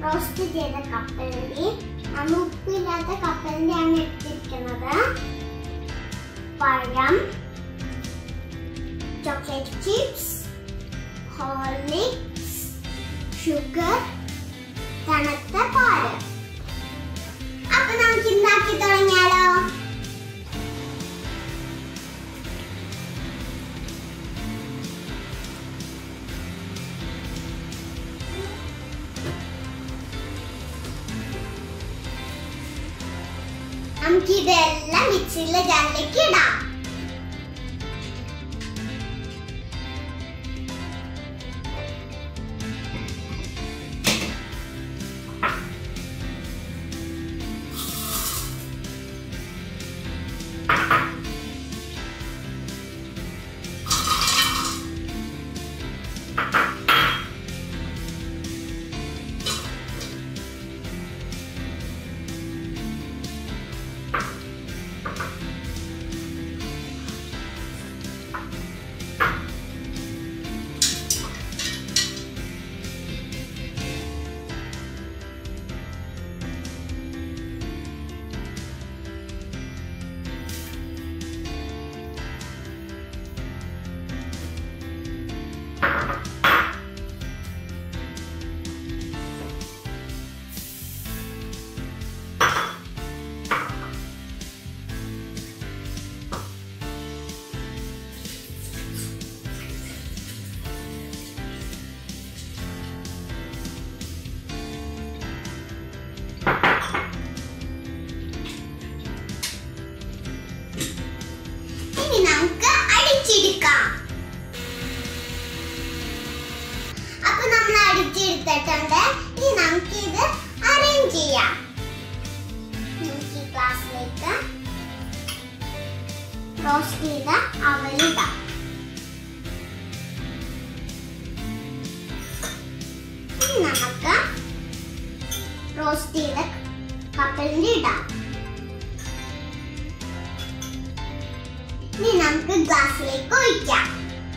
Roast ചെയ്ത കപ്പലണ്ടി. നമ്മൾ ഉപ്പില്ലാത്ത കപ്പലണ്ടിയാണ് എടുത്തിരിക്കുന്നത്. പഴം, ചോക്ലേറ്റ് ചിപ്സ്, ഹോർലിക്സ്, ഷുഗർ, തണുത്ത പാല്. അപ്പൊ നമുക്ക് ഉണ്ടാക്കി തുടങ്ങിയാലോ? നമുക്ക് ഇതെല്ലാം മിക്സിയിലെ ജാറിലേക്ക് ഇടാം. അപ്പൊ നമ്മൾ അടിച്ചെടുത്തിട്ടുണ്ട്. ഇനി നമുക്ക് ഇത് അറേഞ്ച് ചെയ്യാം. നമുക്ക് ഈ ഗ്ലാസ്സിലേക്ക് റോസ്റ്റ് ചെയ്ത അവലിടാം. ഇനി നമുക്ക് റോസ്റ്റ് ചെയ്ത കപ്പലണ്ടി ഇടാം. ഇനി നമുക്ക് ഗ്ലാസ്സിലേക്ക് ഒഴിക്കാം.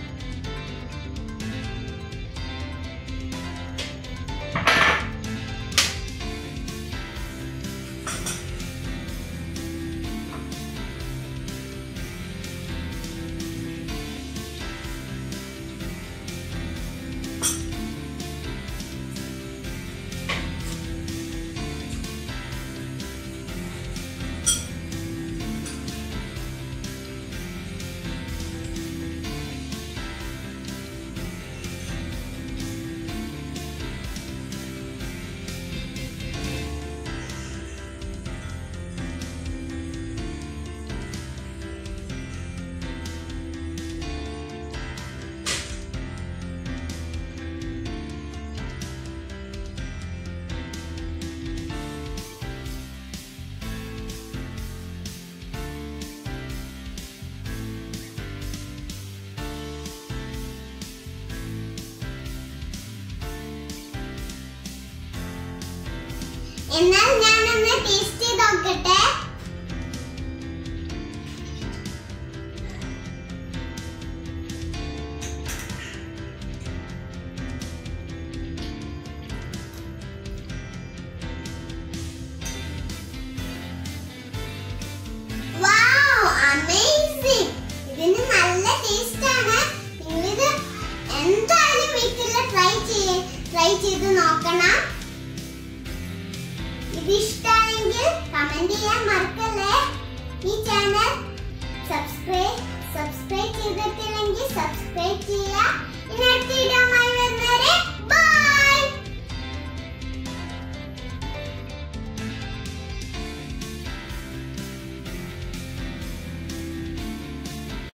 എന്നാൽ ഞാനൊന്ന് ടേസ്റ്റ് ചെയ്ത് നോക്കട്ടെ. Wow, amazing! ഇതിന് നല്ല ടേസ്റ്റ് ആണ്. നിങ്ങളിത് എന്തായാലും വീട്ടിൽ ട്രൈ ചെയ്ത് നോക്കണം. ഇത് ഇഷ്ടമായെങ്കിൽ കമന്റ് ചെയ്യാൻ മറക്കല്ലേ. ഈ ചാനൽ സബ്സ്ക്രൈബ് ചെയ്തിട്ടില്ലെങ്കിൽ സബ്സ്ക്രൈബ് ചെയ്യുക.